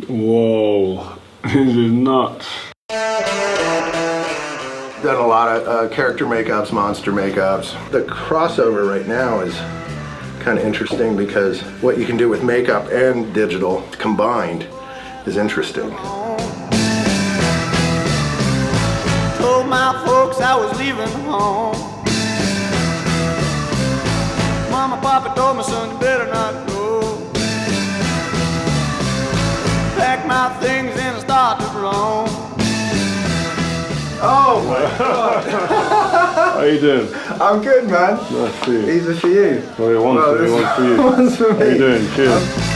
Whoa, this is nuts. Done a lot of character makeups, monster makeups. The crossover right now is kind of interesting because what you can do with makeup and digital combined is interesting. Told my folks I was leaving home. Mama, Papa told my son you better not go. Pack my things and start to roam. Oh my God! How you doing? I'm good, man. Nice to see you. These are for you. Well, one's for you. One's for me. How you doing? Cheers.